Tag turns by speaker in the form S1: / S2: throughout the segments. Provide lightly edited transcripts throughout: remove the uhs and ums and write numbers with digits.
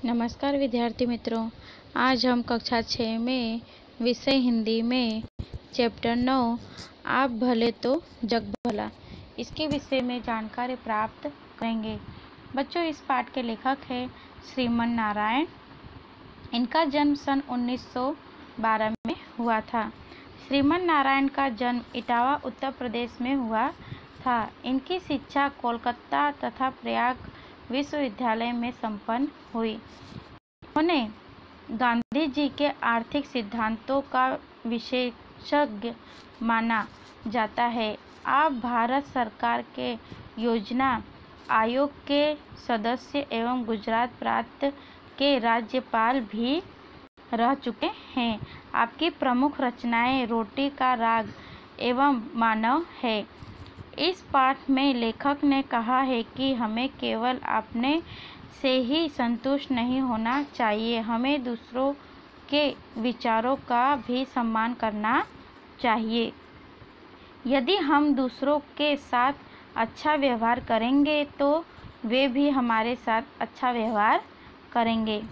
S1: नमस्कार विद्यार्थी मित्रों, आज हम कक्षा 6 में विषय हिंदी में चैप्टर 9 आप भले तो जग भला इसके विषय में जानकारी प्राप्त करेंगे। बच्चों, इस पाठ के लेखक हैं श्रीमन नारायण। इनका जन्म सन 1912 में हुआ था। श्रीमन नारायण का जन्म इटावा उत्तर प्रदेश में हुआ था। इनकी शिक्षा कोलकाता तथा प्रयाग विश्वविद्यालय में संपन्न हुई। उन्होंने गांधी जी के आर्थिक सिद्धांतों का विशेषज्ञ माना जाता है। आप भारत सरकार के योजना आयोग के सदस्य एवं गुजरात प्रांत के राज्यपाल भी रह चुके हैं। आपकी प्रमुख रचनाएं रोटी का राग एवं मानव है। इस पाठ में लेखक ने कहा है कि हमें केवल अपने से ही संतुष्ट नहीं होना चाहिए, हमें दूसरों के विचारों का भी सम्मान करना चाहिए। यदि हम दूसरों के साथ अच्छा व्यवहार करेंगे तो वे भी हमारे साथ अच्छा व्यवहार करेंगे।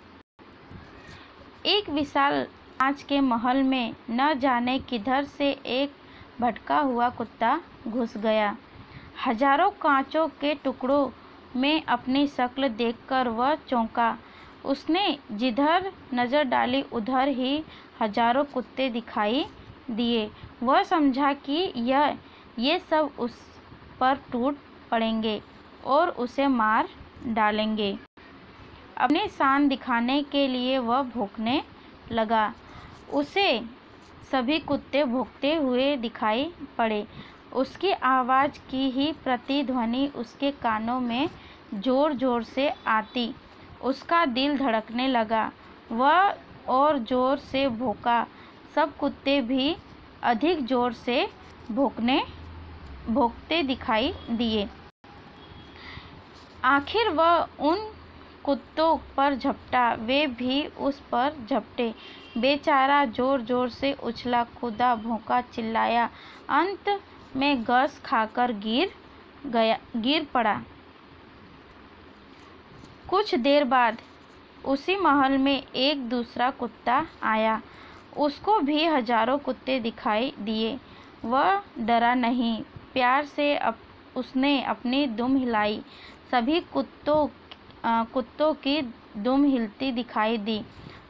S1: एक विशाल कांच के महल में न जाने किधर से एक भटका हुआ कुत्ता घुस गया। हजारों कांचों के टुकड़ों में अपनी शक्ल देखकर वह चौंका। उसने जिधर नजर डाली उधर ही हजारों कुत्ते दिखाई दिए। वह समझा कि ये सब उस पर टूट पड़ेंगे और उसे मार डालेंगे। अपनी शान दिखाने के लिए वह भौंकने लगा। उसे सभी कुत्ते भौंकते हुए दिखाई पड़े। उसकी आवाज़ की ही प्रतिध्वनि उसके कानों में जोर जोर से आती। उसका दिल धड़कने लगा। वह और जोर से भौंका। सब कुत्ते भी अधिक जोर से भौंकते दिखाई दिए। आखिर वह उन कुत्तों पर झपटा। वे भी उस पर झपटे। बेचारा जोर जोर से उछला, कूदा, भौंका, चिल्लाया। अंत में घास खाकर गिर पड़ा। कुछ देर बाद उसी महल में एक दूसरा कुत्ता आया। उसको भी हजारों कुत्ते दिखाई दिए। वह डरा नहीं। प्यार से उसने अपनी दुम हिलाई। सभी कुत्तों की दुम हिलती दिखाई दी।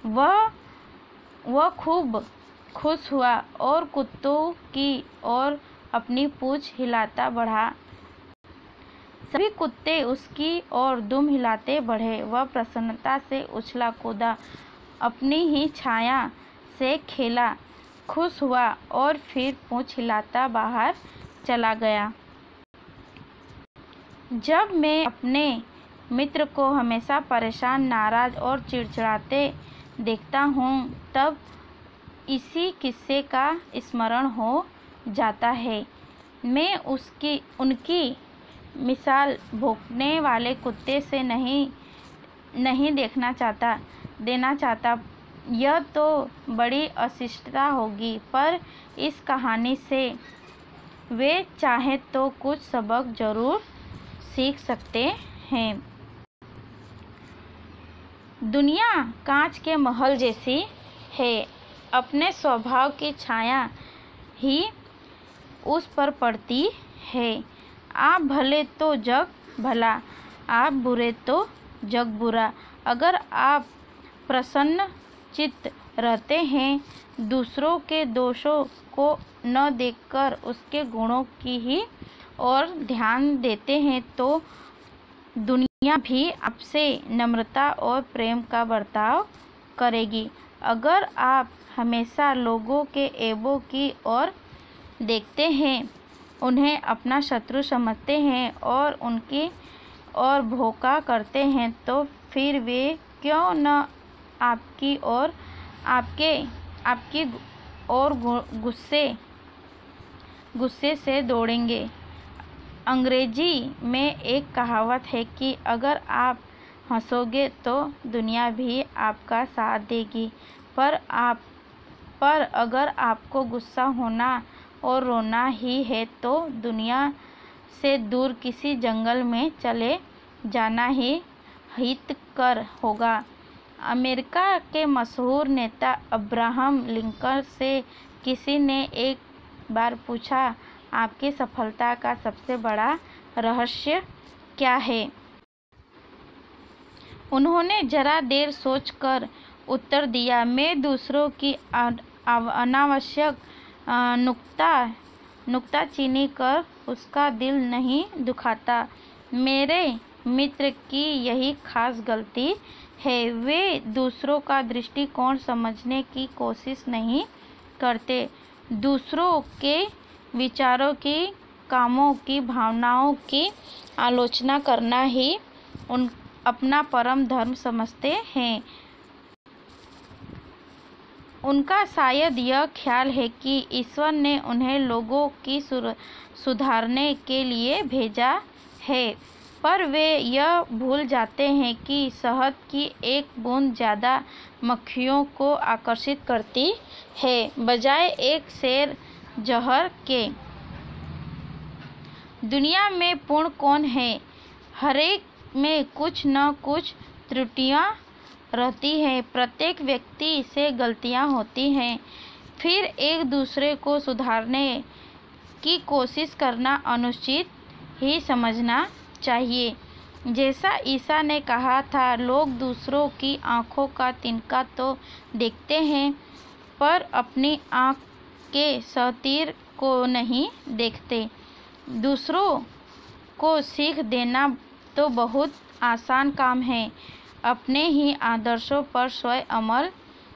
S1: वह खूब खुश हुआ और कुत्तों की ओर अपनी पूंछ हिलाता बढ़ा। सभी कुत्ते उसकी ओर दुम हिलाते बढ़े। वह प्रसन्नता से उछला, कूदा, अपनी ही छाया से खेला, खुश हुआ और फिर पूंछ हिलाता बाहर चला गया। जब मैं अपने मित्र को हमेशा परेशान, नाराज और चिड़चिड़ाते देखता हूँ, तब इसी किस्से का स्मरण हो जाता है। मैं उनकी मिसाल भौंकने वाले कुत्ते से नहीं देना चाहता। यह तो बड़ी अशिष्टता होगी, पर इस कहानी से वे चाहे तो कुछ सबक जरूर सीख सकते हैं। दुनिया कांच के महल जैसी है। अपने स्वभाव की छाया ही उस पर पड़ती है। आप भले तो जग भला, आप बुरे तो जग बुरा। अगर आप प्रसन्न चित्त रहते हैं, दूसरों के दोषों को न देखकर उसके गुणों की ही ओर ध्यान देते हैं, तो दुनिया भी आपसे नम्रता और प्रेम का बर्ताव करेगी। अगर आप हमेशा लोगों के ऐबों की ओर देखते हैं, उन्हें अपना शत्रु समझते हैं और उनकी ओर भौंका करते हैं, तो फिर वे क्यों न आपकी ओर गुस्से से दौड़ेंगे। अंग्रेजी में एक कहावत है कि अगर आप हंसोगे तो दुनिया भी आपका साथ देगी, पर अगर आपको गुस्सा होना और रोना ही है तो दुनिया से दूर किसी जंगल में चले जाना ही हितकर होगा। अमेरिका के मशहूर नेता अब्राहम लिंकन से किसी ने एक बार पूछा, आपकी सफलता का सबसे बड़ा रहस्य क्या है? उन्होंने जरा देर सोचकर उत्तर दिया, मैं दूसरों की अनावश्यक नुक्ताचीनी कर उसका दिल नहीं दुखाता। मेरे मित्र की यही खास गलती है, वे दूसरों का दृष्टिकोण समझने की कोशिश नहीं करते। दूसरों के विचारों की, कामों की, भावनाओं की आलोचना करना ही अपना परम धर्म समझते हैं। उनका शायद यह ख्याल है कि ईश्वर ने उन्हें लोगों की सुधारने के लिए भेजा है, पर वे यह भूल जाते हैं कि शहद की एक बूंद ज़्यादा मक्खियों को आकर्षित करती है बजाय एक शेर जहर के। दुनिया में पूर्ण कौन है? हरेक में कुछ न कुछ त्रुटियां रहती हैं। प्रत्येक व्यक्ति से गलतियां होती हैं। फिर एक दूसरे को सुधारने की कोशिश करना अनुचित ही समझना चाहिए। जैसा ईसा ने कहा था, लोग दूसरों की आंखों का तिनका तो देखते हैं, पर अपनी आंख के सहतीर को नहीं देखते। दूसरों को सीख देना तो बहुत आसान काम है, अपने ही आदर्शों पर स्वयं अमल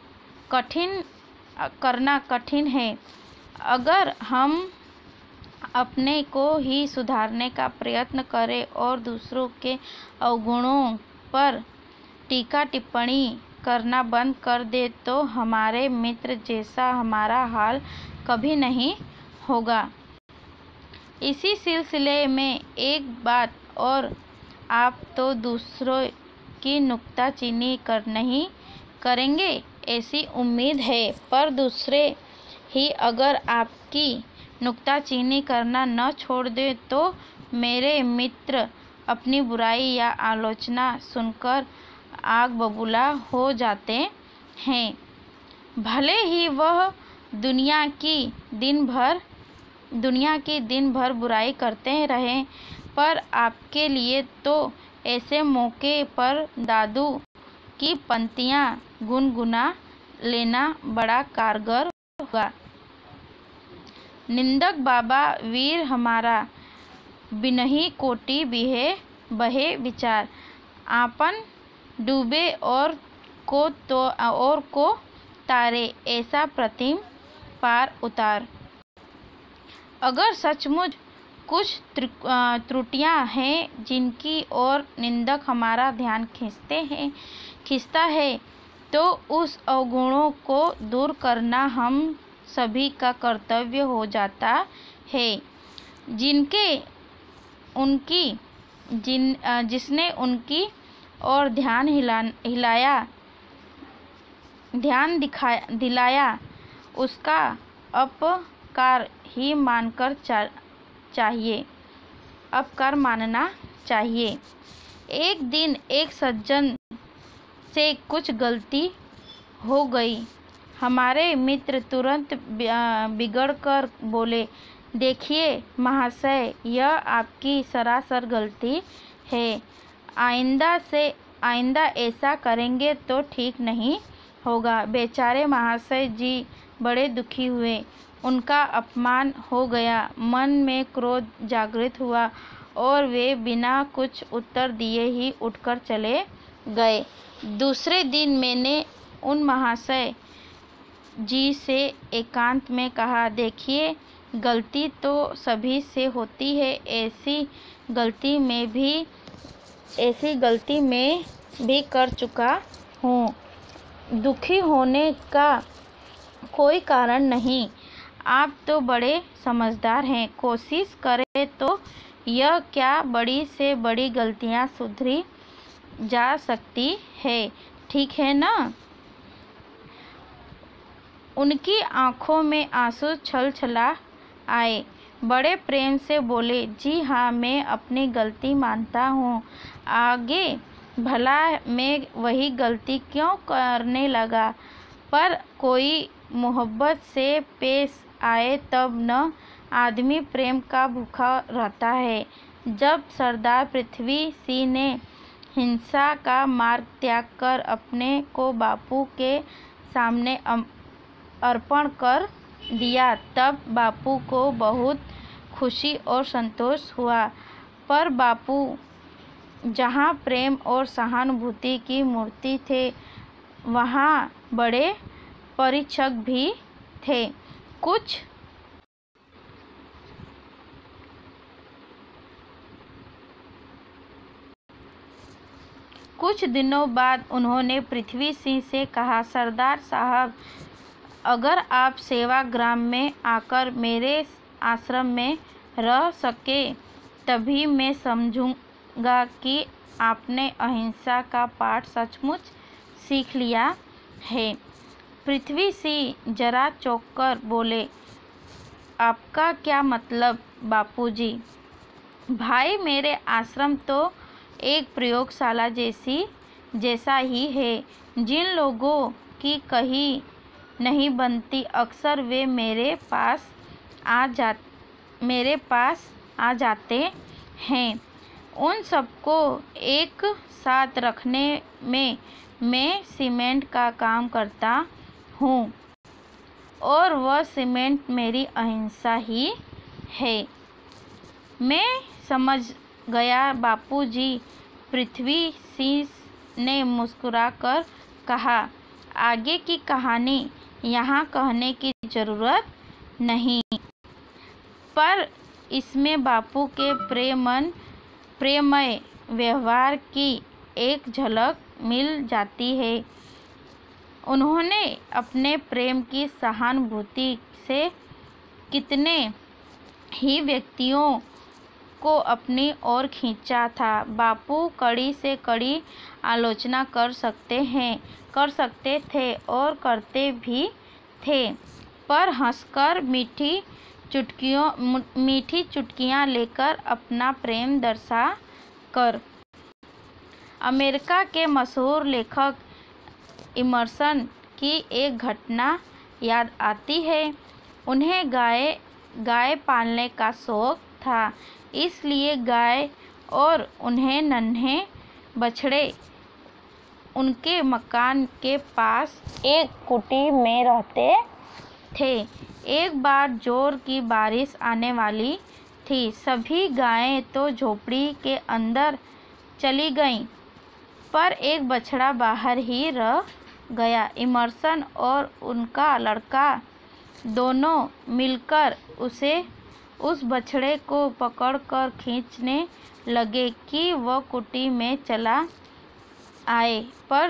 S1: करना कठिन है। अगर हम अपने को ही सुधारने का प्रयत्न करें और दूसरों के अवगुणों पर टीका टिप्पणी करना बंद कर दे, तो हमारे मित्र जैसा हमारा हाल कभी नहीं होगा। इसी सिलसिले में एक बात और, आप तो दूसरों की नुक्ताचीनी नहीं करेंगे ऐसी उम्मीद है, पर दूसरे ही अगर आपकी नुक्ताचीनी करना न छोड़ दे, तो मेरे मित्र अपनी बुराई या आलोचना सुनकर आग बबूला हो जाते हैं। भले ही वह दुनिया की दिन भर बुराई करते रहें, पर आपके लिए तो ऐसे मौके पर दादू की पंक्तियाँ गुनगुना लेना बड़ा कारगर होगा। निंदक बाबा वीर हमारा, बिनही कोटि बहे विचार। आपन डूबे और को तारे, ऐसा प्रतिम पार उतार। अगर सचमुच कुछ त्रुटियां हैं जिनकी ओर निंदक हमारा ध्यान खींचता है, तो उस अवगुणों को दूर करना हम सभी का कर्तव्य हो जाता है। जिसने उनकी ओर ध्यान दिलाया, उसका अपकार मानना चाहिए। एक दिन एक सज्जन से कुछ गलती हो गई। हमारे मित्र तुरंत बिगड़कर बोले, देखिए महाशय, यह आपकी सरासर गलती है। आइंदा ऐसा करेंगे तो ठीक नहीं होगा। बेचारे महाशय जी बड़े दुखी हुए। उनका अपमान हो गया। मन में क्रोध जागृत हुआ और वे बिना कुछ उत्तर दिए ही उठकर चले गए। दूसरे दिन मैंने उन महाशय जी से एकांत में कहा, देखिए, गलती तो सभी से होती है। ऐसी गलती मैं भी कर चुका हूँ। दुखी होने का कोई कारण नहीं। आप तो बड़े समझदार हैं। कोशिश करें तो यह क्या बड़ी से बड़ी गलतियाँ सुधरी जा सकती है, ठीक है ना? उनकी आंखों में आंसू छलछला आए। बड़े प्रेम से बोले, जी हाँ, मैं अपनी गलती मानता हूँ। आगे भला मैं वही गलती क्यों करने लगा। पर कोई मोहब्बत से पेश आए तब न आदमी प्रेम का भूखा रहता है। जब सरदार पृथ्वी सिंह ने हिंसा का मार्ग त्याग कर अपने को बापू के सामने अर्पण कर दिया, तब बापू को बहुत खुशी और संतोष हुआ। पर बापू जहाँ प्रेम और सहानुभूति की मूर्ति थे, वहाँ बड़े परीक्षक भी थे। कुछ दिनों बाद उन्होंने पृथ्वी सिंह से कहा, सरदार साहब, अगर आप सेवाग्राम में आकर मेरे आश्रम में रह सके तभी मैं समझूंगा कि आपने अहिंसा का पाठ सचमुच सीख लिया है। पृथ्वी सिंह जरा चौंक कर बोले, आपका क्या मतलब बापूजी? भाई, मेरे आश्रम तो एक प्रयोगशाला जैसा ही है। जिन लोगों की कहीं नहीं बनती, अक्सर वे मेरे पास आ जाते हैं। उन सबको एक साथ रखने में मैं सीमेंट का काम करता हूँ और वह सीमेंट मेरी अहिंसा ही है। मैं समझ गया बापूजी, पृथ्वी सिंह ने मुस्कुराकर कहा, आगे की कहानी यहाँ कहने की जरूरत नहीं, पर इसमें बापू के प्रेममय व्यवहार की एक झलक मिल जाती है। उन्होंने अपने प्रेम की सहानुभूति से कितने ही व्यक्तियों को अपनी ओर खींचा था। बापू कड़ी से कड़ी आलोचना कर सकते थे और करते भी थे, पर हंसकर मीठी चुटकियां लेकर अपना प्रेम दर्शा कर। अमेरिका के मशहूर लेखक इमर्सन की एक घटना याद आती है। उन्हें गाय पालने का शौक था, इसलिए गाय और उन्हें नन्हे बछड़े उनके मकान के पास एक कुटी में रहते थे। एक बार जोर की बारिश आने वाली थी। सभी गायें तो झोपड़ी के अंदर चली गईं, पर एक बछड़ा बाहर ही रह गया। इमर्सन और उनका लड़का दोनों मिलकर उस बछड़े को पकड़कर खींचने लगे कि वह कुटी में चला आए, पर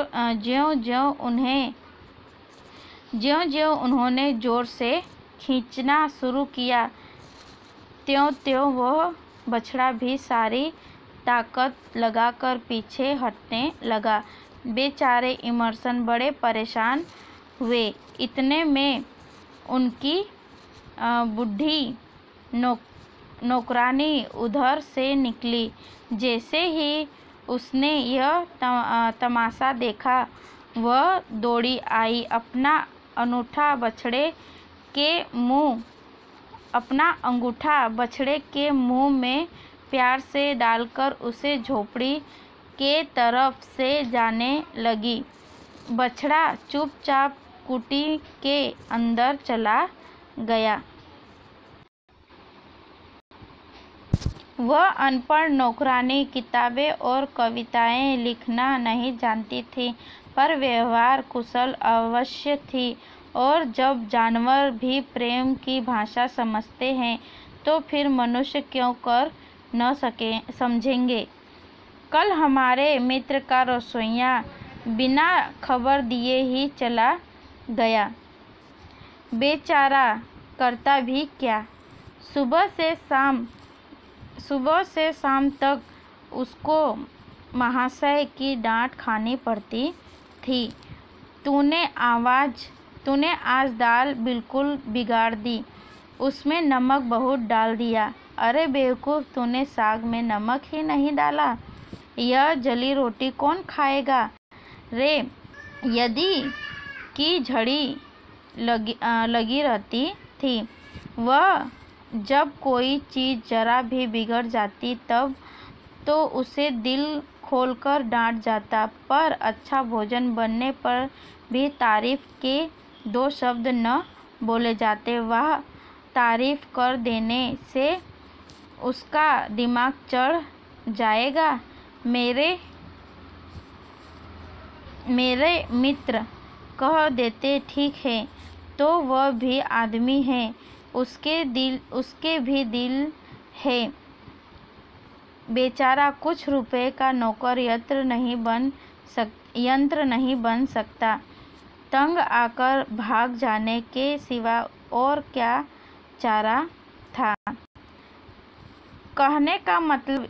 S1: ज्यों-ज्यों उन्होंने जोर से खींचना शुरू किया, त्यों-त्यों वह बछड़ा भी सारी ताकत लगाकर पीछे हटने लगा। बेचारे इमर्सन बड़े परेशान हुए। इतने में उनकी बूढ़ी नौकरानी उधर से निकली। जैसे ही उसने यह तमाशा देखा, वह दौड़ी आई, अपना अंगूठा बछड़े के मुंह में प्यार से डालकर उसे झोपड़ी के तरफ से जाने लगी। बछड़ा चुपचाप कुटी के अंदर चला गया। वह अनपढ़ नौकरानी किताबें और कविताएं लिखना नहीं जानती थी, पर व्यवहार कुशल अवश्य थी। और जब जानवर भी प्रेम की भाषा समझते हैं, तो फिर मनुष्य क्यों कर न समझेंगे। कल हमारे मित्र का रसोइया बिना खबर दिए ही चला गया। बेचारा करता भी क्या। सुबह से शाम तक उसको महाशय की डांट खानी पड़ती थी। तूने आज दाल बिल्कुल बिगाड़ दी, उसमें नमक बहुत डाल दिया। अरे बेवकूफ़, तूने साग में नमक ही नहीं डाला। यह जली रोटी कौन खाएगा रे। यदि की झड़ी लगी रहती थी। वह जब कोई चीज़ जरा भी बिगड़ जाती तब तो उसे दिल खोलकर डांट जाता, पर अच्छा भोजन बनने पर भी तारीफ के दो शब्द न बोले जाते। वह तारीफ कर देने से उसका दिमाग चढ़ जाएगा। मेरे मित्र कह देते ठीक है, तो वह भी आदमी है, उसके भी दिल है। बेचारा कुछ रुपए का नौकर यंत्र नहीं बन सकता। तंग आकर भाग जाने के सिवा और क्या चारा था। कहने का मतलब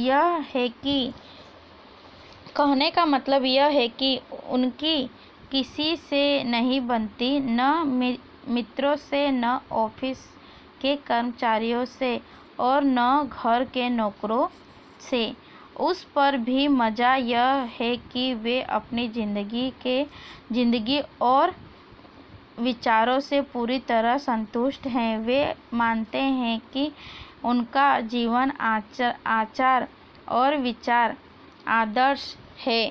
S1: यह है कि उनकी किसी से नहीं बनती, न मित्रों से, न ऑफिस के कर्मचारियों से और न घर के नौकरों से। उस पर भी मज़ा यह है कि वे अपनी जिंदगी और विचारों से पूरी तरह संतुष्ट हैं। वे मानते हैं कि उनका जीवन आचार और विचार आदर्श है।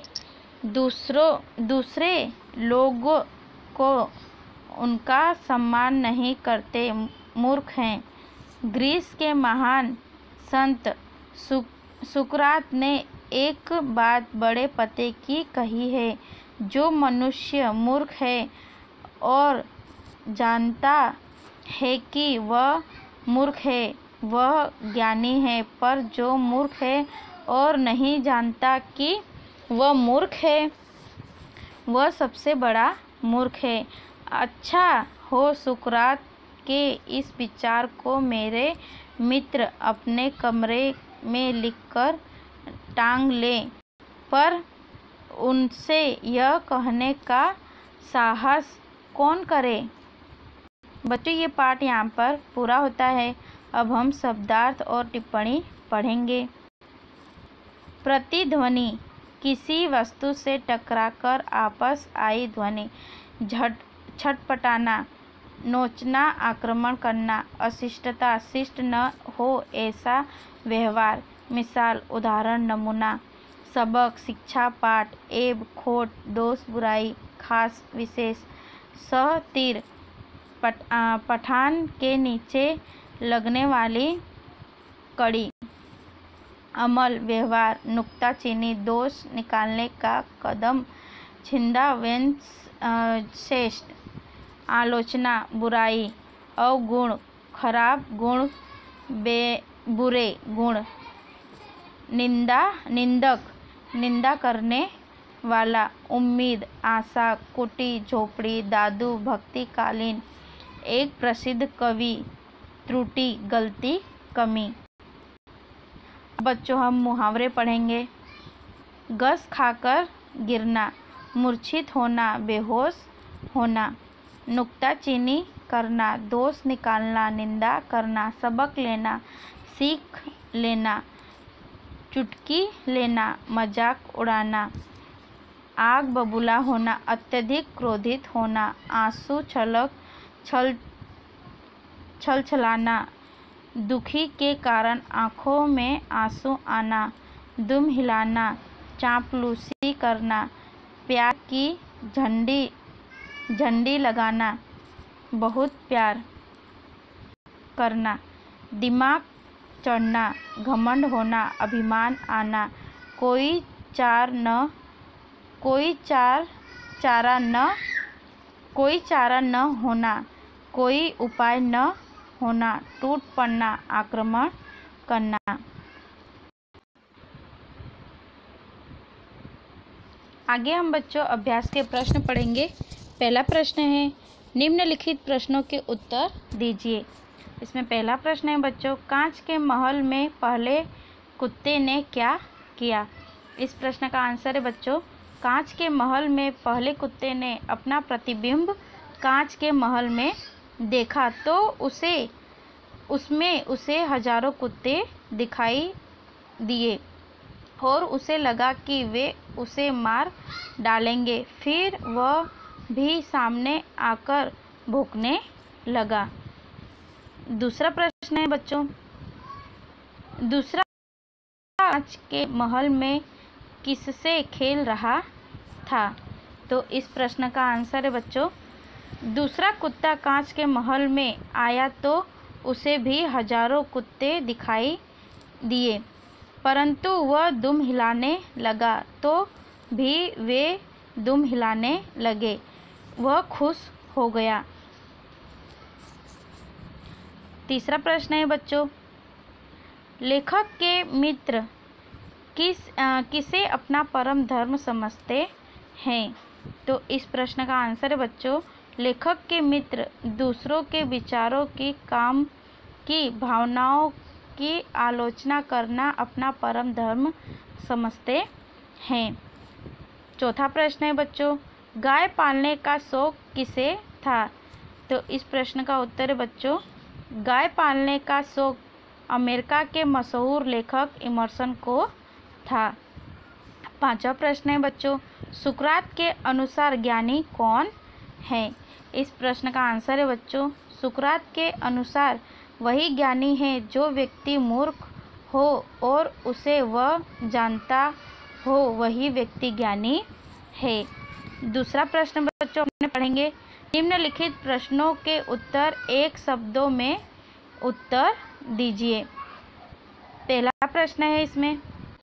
S1: दूसरे लोगों को उनका सम्मान नहीं करते, मूर्ख हैं। ग्रीस के महान संत सुकरात ने एक बात बड़े पते की कही है, जो मनुष्य मूर्ख है और जानता है कि वह मूर्ख है, वह ज्ञानी है, पर जो मूर्ख है और नहीं जानता कि वह मूर्ख है, वह सबसे बड़ा मूर्ख है। अच्छा हो सुकरात के इस विचार को मेरे मित्र अपने कमरे में लिखकर टांग लें, पर उनसे यह कहने का साहस कौन करे। बच्चों, ये पाठ यहाँ पर पूरा होता है। अब हम शब्दार्थ और टिप्पणी पढ़ेंगे। प्रतिध्वनि, किसी वस्तु से टकराकर आपस आई ध्वनि। छटपटाना, नोचना, आक्रमण करना। अशिष्टता, शिष्ट न हो ऐसा व्यवहार। मिसाल, उदाहरण, नमूना। सबक, शिक्षा, पाठ। ऐब, खोट, दोष, बुराई, खास, विशेष। सह तीर, पठान के नीचे लगने वाली कड़ी। अमल, व्यवहार। नुक्ताचीनी, दोष निकालने का कदम। छिंदा, श्रेष्ठ। आलोचना, बुराई। अवगुण, खराब गुण, बुरे गुण। निंदक, निंदा करने वाला। उम्मीद, आशा, कुटी, झोपड़ी। दादू, भक्तिकालीन। एक प्रसिद्ध कवि। त्रुटि, गलती, कमी। बच्चों, हम मुहावरे पढ़ेंगे। घस खाकर गिरना, मूर्छित होना, बेहोश होना। नुक्ताचीनी करना, दोष निकालना, निंदा करना। सबक लेना, सीख लेना। चुटकी लेना, मजाक उड़ाना। आग बबूला होना, अत्यधिक क्रोधित होना। आंसू छलछलाना, दुखी के कारण आँखों में आंसू आना। दुम हिलाना, चापलूसी करना। प्यार की झंडी लगाना, बहुत प्यार करना। दिमाग चढ़ना, घमंड होना, अभिमान आना। कोई चारा न होना, कोई उपाय न होना। टूट पड़ना, आक्रमण करना। आगे हम बच्चों अभ्यास के प्रश्न पढ़ेंगे। पहला प्रश्न है, निम्नलिखित प्रश्नों के उत्तर दीजिए। इसमें पहला प्रश्न है बच्चों, कांच के महल में पहले कुत्ते ने क्या किया। इस प्रश्न का आंसर है बच्चों, कांच के महल में पहले कुत्ते ने अपना प्रतिबिंब कांच के महल में देखा, तो उसमें उसे हजारों कुत्ते दिखाई दिए और उसे लगा कि वे उसे मार डालेंगे। फिर वह भी सामने आकर भौंकने लगा। दूसरा प्रश्न है बच्चों, दूसरा कांच के महल में किससे खेल रहा था? तो इस प्रश्न का आंसर है बच्चों, दूसरा कुत्ता कांच के महल में आया तो उसे भी हजारों कुत्ते दिखाई दिए, परंतु वह दुम हिलाने लगा तो भी वे दुम हिलाने लगे। वह खुश हो गया। तीसरा प्रश्न है बच्चों, लेखक के मित्र किसे अपना परम धर्म समझते हैं? तो इस प्रश्न का आंसर है बच्चों, लेखक के मित्र दूसरों के विचारों की, काम की, भावनाओं की आलोचना करना अपना परम धर्म समझते हैं। चौथा प्रश्न है बच्चों, गाय पालने का शौक किसे था? तो इस प्रश्न का उत्तर है बच्चों, गाय पालने का शौक अमेरिका के मशहूर लेखक इमर्सन को था। पांचवा प्रश्न है बच्चों, सुकरात के अनुसार ज्ञानी कौन है? इस प्रश्न का आंसर है बच्चों, सुकरात के अनुसार वही ज्ञानी है जो व्यक्ति मूर्ख हो और उसे वह जानता हो, वही व्यक्ति ज्ञानी है। दूसरा प्रश्न बच्चों अपने पढ़ेंगे, निम्नलिखित प्रश्नों के उत्तर एक शब्दों में उत्तर दीजिए। पहला प्रश्न है इसमें,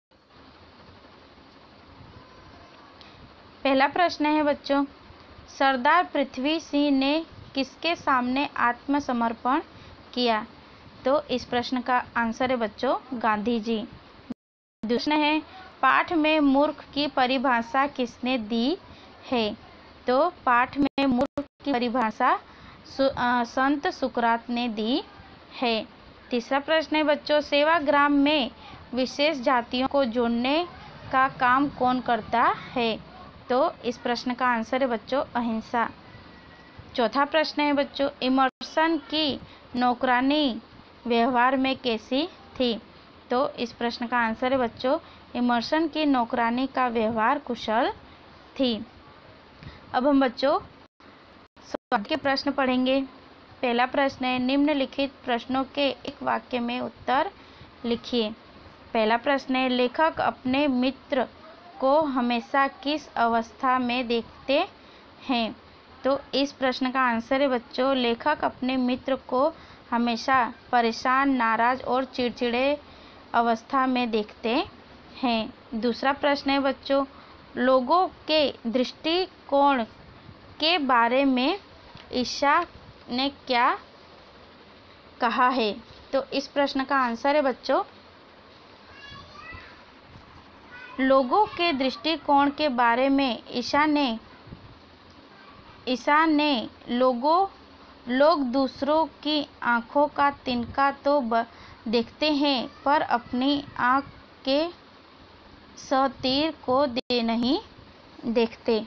S1: पहला प्रश्न है बच्चों, सरदार पृथ्वी सिंह ने किसके सामने आत्मसमर्पण किया? तो इस प्रश्न का आंसर है बच्चों, गांधी जी। दूसरा है, पाठ में मूर्ख की परिभाषा किसने दी है? तो पाठ में मूर्ख की परिभाषा संत सुकरात ने दी है। तीसरा प्रश्न है बच्चों, सेवाग्राम में विशेष जातियों को जोड़ने का काम कौन करता है? तो इस प्रश्न का आंसर है बच्चों, अहिंसा। चौथा प्रश्न है बच्चों, इमर्सन की नौकरानी व्यवहार में कैसी थी? तो इस प्रश्न का आंसर है बच्चों, इमर्सन की नौकरानी का व्यवहार कुशल थी। अब हम बच्चों स्वाध्याय के प्रश्न पढ़ेंगे। पहला प्रश्न है, निम्नलिखित प्रश्नों के एक वाक्य में उत्तर लिखिए। पहला प्रश्न है, लेखक अपने मित्र को हमेशा किस अवस्था में देखते हैं? तो इस प्रश्न का आंसर है बच्चों, लेखक अपने मित्र को हमेशा परेशान, नाराज और चिड़चिड़े अवस्था में देखते हैं। दूसरा प्रश्न है बच्चों, लोगों के दृष्टिकोण के बारे में ईशा ने क्या कहा है? तो इस प्रश्न का आंसर है बच्चों, लोगों के दृष्टिकोण के बारे में ईशा ने लोग दूसरों की आँखों का तिनका तो देखते हैं पर अपनी आँख के सतीर को नहीं देखते।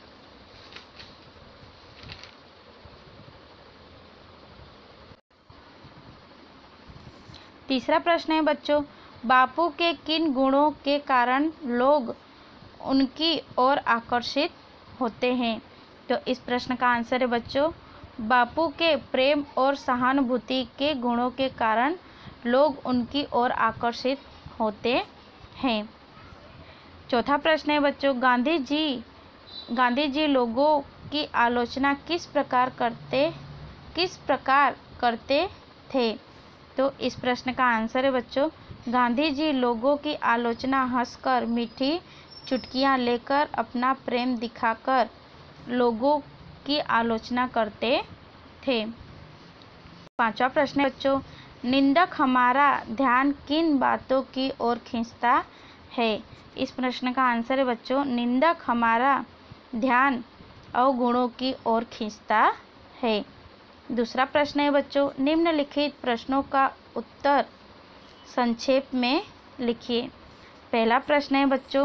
S1: तीसरा प्रश्न है बच्चों, बापू के किन गुणों के कारण लोग उनकी ओर आकर्षित होते हैं? तो इस प्रश्न का आंसर है बच्चों, बापू के प्रेम और सहानुभूति के गुणों के कारण लोग उनकी ओर आकर्षित होते हैं। चौथा प्रश्न है बच्चों, गांधी जी लोगों की आलोचना किस प्रकार करते थे? तो इस प्रश्न का आंसर है बच्चों, गांधी जी लोगों की आलोचना हंसकर, मीठी चुटकियां लेकर, अपना प्रेम दिखाकर लोगों की आलोचना करते थे। पांचवा प्रश्न है बच्चों, निंदक हमारा ध्यान किन बातों की ओर खींचता है? इस प्रश्न का आंसर है बच्चों, निंदक हमारा ध्यान अवगुणों की ओर खींचता है। दूसरा प्रश्न है बच्चों, निम्नलिखित प्रश्नों का उत्तर संक्षेप में लिखिए। पहला प्रश्न है बच्चों,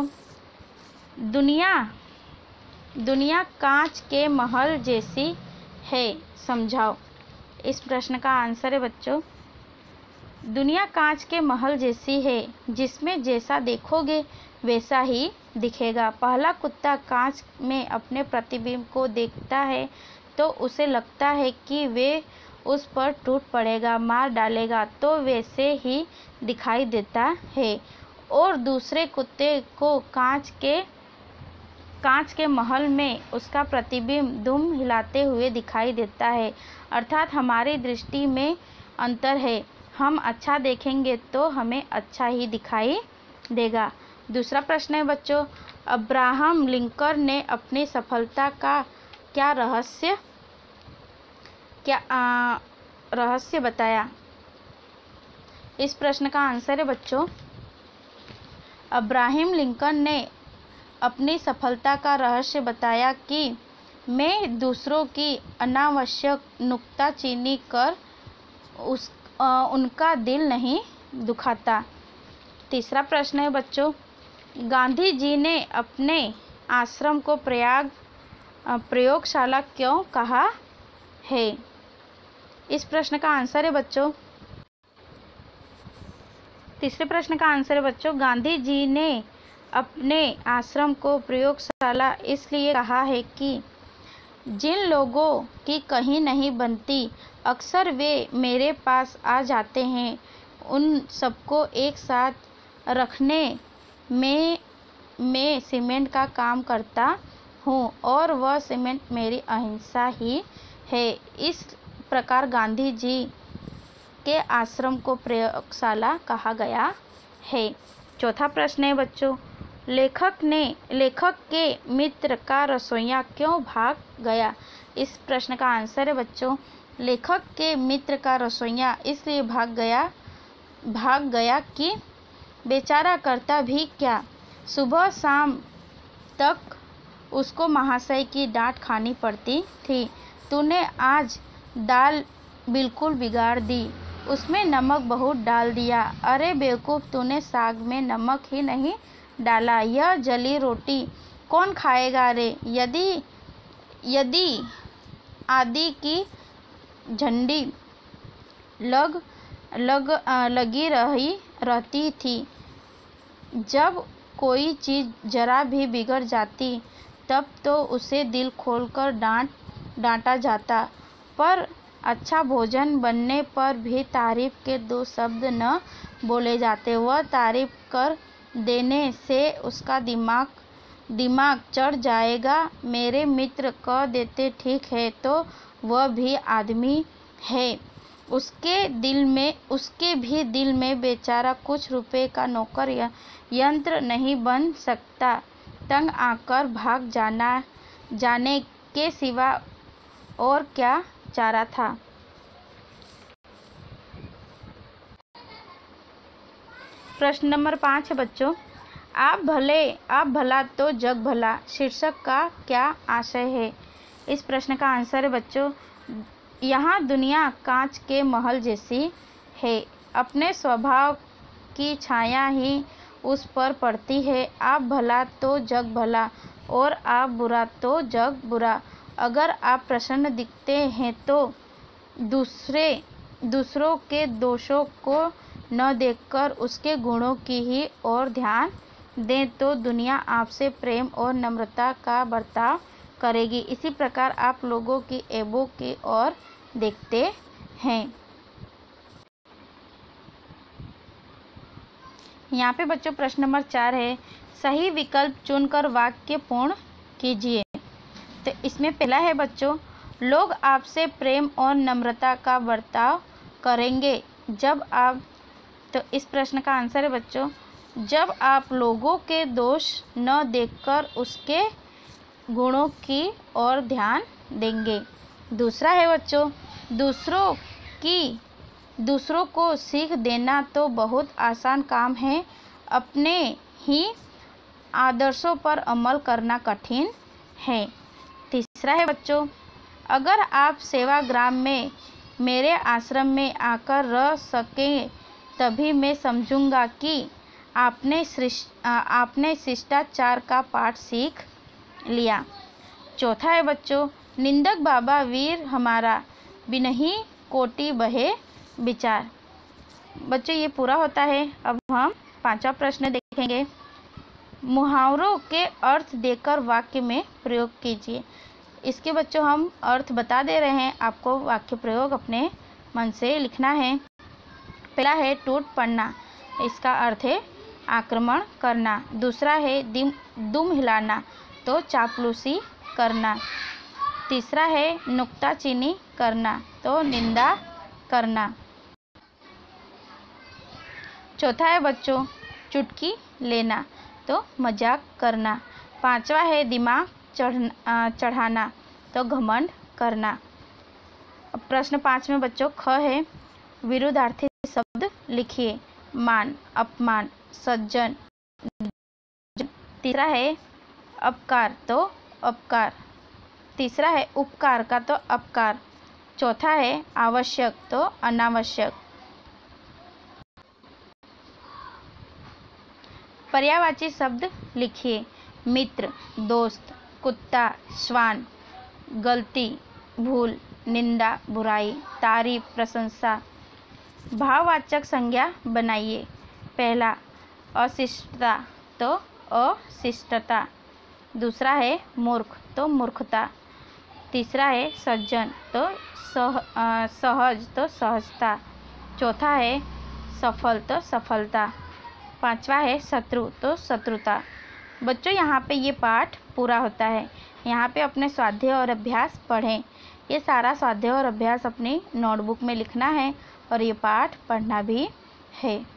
S1: दुनिया कांच के महल जैसी है, समझाओ। इस प्रश्न का आंसर है बच्चों, दुनिया कांच के महल जैसी है जिसमें जैसा देखोगे वैसा ही दिखेगा। पहला कुत्ता कांच में अपने प्रतिबिंब को देखता है तो उसे लगता है कि वे उस पर टूट पड़ेगा, मार डालेगा, तो वैसे ही दिखाई देता है। और दूसरे कुत्ते को कांच के महल में उसका प्रतिबिंब दुम हिलाते हुए दिखाई देता है। अर्थात हमारी दृष्टि में अंतर है। हम अच्छा देखेंगे तो हमें अच्छा ही दिखाई देगा। दूसरा प्रश्न है बच्चों, अब्राहम लिंकन ने अपनी सफलता का क्या रहस्य बताया? इस प्रश्न का आंसर है बच्चों, अब्राहम लिंकन ने अपनी सफलता का रहस्य बताया कि मैं दूसरों की अनावश्यक नुक्ताचीनी कर उनका दिल नहीं दुखाता। तीसरा प्रश्न है बच्चों, गांधी जी ने अपने आश्रम को प्रयोगशाला क्यों कहा है? इस प्रश्न का आंसर है बच्चों, तीसरे प्रश्न का आंसर है बच्चों, गांधी जी ने अपने आश्रम को प्रयोगशाला इसलिए कहा है कि जिन लोगों की कहीं नहीं बनती, अक्सर वे मेरे पास आ जाते हैं। उन सबको एक साथ रखने में मैं सीमेंट का काम करता हूँ और वह सीमेंट मेरी अहिंसा ही है। इस प्रकार गांधी जी के आश्रम को प्रयोगशाला कहा गया है। चौथा प्रश्न है बच्चों, लेखक के मित्र का रसोइया क्यों भाग गया? इस प्रश्न का आंसर है बच्चों, लेखक के मित्र का रसोइया इसलिए भाग गया कि बेचारा करता भी क्या, सुबह शाम तक उसको महाशय की डांट खानी पड़ती थी। तूने आज दाल बिल्कुल बिगाड़ दी, उसमें नमक बहुत डाल दिया। अरे बेवकूफ़, तूने साग में नमक ही नहीं डाला। यह जली रोटी कौन खाएगा रे? यदि आदि की झंडी लगी रहती थी, जब कोई चीज़ जरा भी बिगड़ जाती तब तो उसे दिल खोलकर डांटा जाता, पर अच्छा भोजन बनने पर भी तारीफ के दो शब्द न बोले जाते। वह तारीफ कर देने से उसका दिमाग चढ़ जाएगा। मेरे मित्र कह देते ठीक है तो वह भी आदमी है, उसके भी दिल में बेचारा कुछ रुपए का नौकर यंत्र नहीं बन सकता। तंग आकर भाग जाने के सिवा और क्या चारा था? प्रश्न नंबर 5 है बच्चों, आप भला तो जग भला शीर्षक का क्या आशय है? इस प्रश्न का आंसर है बच्चों, यहाँ दुनिया कांच के महल जैसी है, अपने स्वभाव की छाया ही उस पर पड़ती है। आप भला तो जग भला और आप बुरा तो जग बुरा। अगर आप प्रसन्न दिखते हैं तो दूसरों के दोषों को न देखकर उसके गुणों की ही ओर ध्यान दें तो दुनिया आपसे प्रेम और नम्रता का बर्ताव करेगी। इसी प्रकार आप लोगों की ऐबों की ओर देखते हैं। यहाँ पे बच्चों प्रश्न नंबर 4 है, सही विकल्प चुनकर वाक्य पूर्ण कीजिए। तो इसमें पहला है बच्चों, लोग आपसे प्रेम और नम्रता का बर्ताव करेंगे जब आप, तो इस प्रश्न का आंसर है बच्चों, जब आप लोगों के दोष न देखकर उसके गुणों की ओर ध्यान देंगे। दूसरा है बच्चों, दूसरों को सीख देना तो बहुत आसान काम है, अपने ही आदर्शों पर अमल करना कठिन है। तीसरा है बच्चों, अगर आप सेवाग्राम में मेरे आश्रम में आकर रह सकें तभी मैं समझूंगा कि आपने शिष्टाचार का पाठ सीख लिया। चौथा है बच्चों, निंदक बाबा वीर हमारा, बिनही कोटि बहे विचार। बच्चों ये पूरा होता है। अब हम 5वां प्रश्न देखेंगे। मुहावरों के अर्थ देकर वाक्य में प्रयोग कीजिए। इसके बच्चों हम अर्थ बता दे रहे हैं, आपको वाक्य प्रयोग अपने मन से लिखना है। पहला है टूट पड़ना, इसका अर्थ है आक्रमण करना। दूसरा है दुम हिलाना, तो चापलूसी करना। तीसरा है नुक्ताचीनी करना, तो निंदा करना। चौथा है बच्चों चुटकी लेना, तो मजाक करना। पांचवा है दिमाग चढ़ाना, तो घमंड करना। प्रश्न 5 में बच्चों ख है विरुद्धार्थी शब्द लिखिए। मान, अपमान, सज्जन। तीसरा है अपकार, तो अपकार। तीसरा है उपकार का, तो अपकार। चौथा है आवश्यक, तो अनावश्यक। पर्यायवाची शब्द लिखिए। मित्र, दोस्त, कुत्ता, श्वान। गलती, भूल, निंदा, बुराई, तारीफ, प्रशंसा। भाववाचक संज्ञा बनाइए। पहला अशिष्टता, तो अशिष्टता। दूसरा है मूर्ख, तो मूर्खता। तीसरा है सज्जन, तो सहज, तो सहजता। चौथा है सफल, तो सफलता। पांचवा है शत्रु, तो शत्रुता। बच्चों यहाँ पे ये पाठ पूरा होता है। यहाँ पे अपने स्वाध्याय और अभ्यास पढ़ें। ये सारा स्वाध्याय और अभ्यास अपनी नोटबुक में लिखना है और ये पाठ पढ़ना भी है।